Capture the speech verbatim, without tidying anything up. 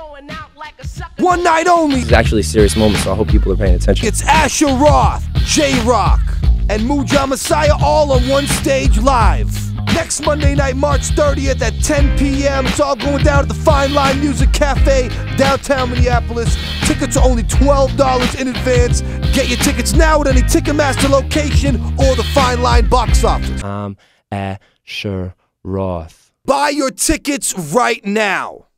One night only. It's actually a serious moment, so I hope people are paying attention. It's Asher Roth, J-Rock, and Muja Messiah all on one stage live. Next Monday night, March thirtieth at ten p m It's all going down at the Fineline Music Cafe, downtown Minneapolis. Tickets are only twelve dollars in advance. Get your tickets now at any Ticketmaster location or the Fineline box office. I'm Asher Roth. Buy your tickets right now.